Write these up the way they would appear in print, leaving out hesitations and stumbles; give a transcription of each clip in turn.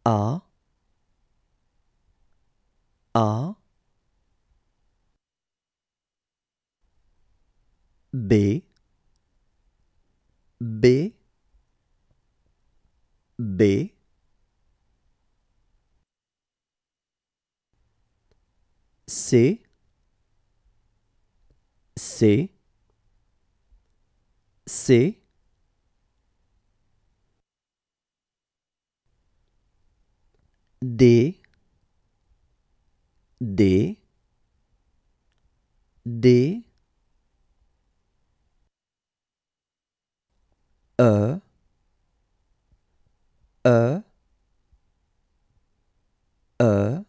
A, A, B, B, B, C, C, C, D, D, D, E, E, E,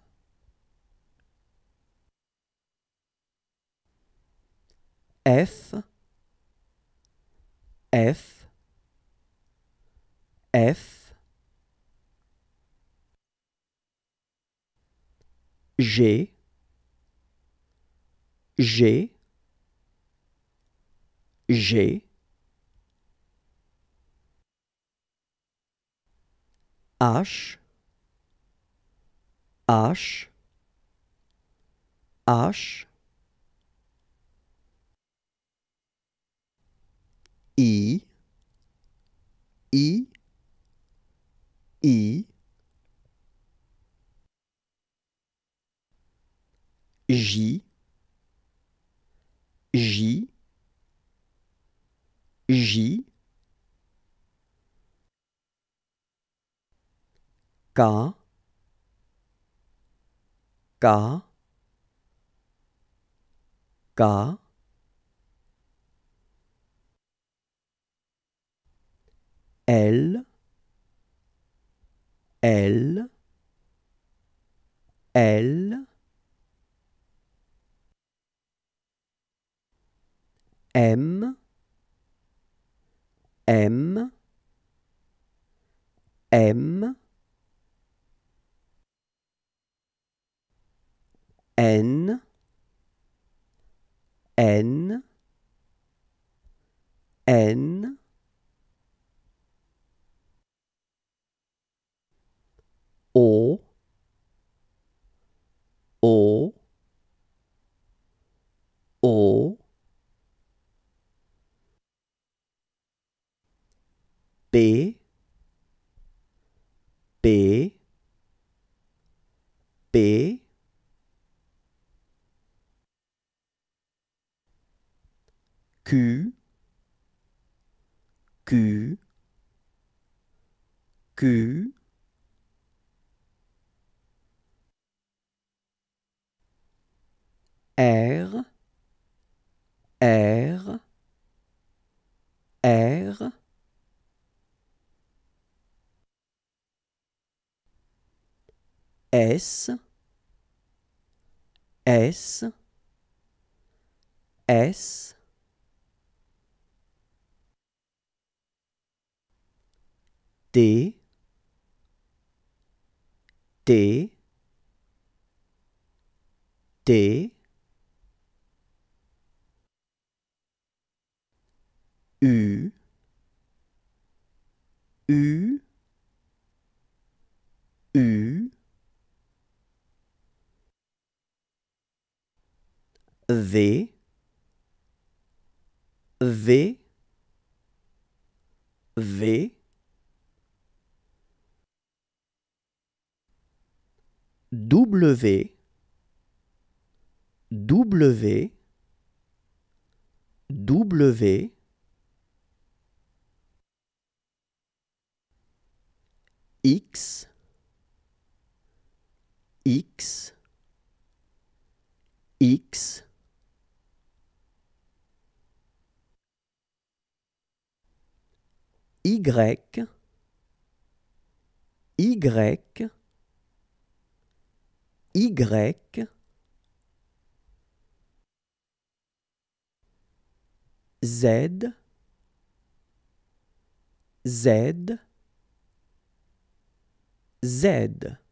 F, F, F, G, G, G, H, H, H, I, I, I, J, J, J, K, K, K, L, L, L, M, M, M, N, N, N, O, O, O, P, P, P, Q, Q, Q, R, R, R, S, S, S, T, T, T, U, U, U, V, V, V, W, W, W, X, X, X, Y, Y, Y, Z, Z, Z.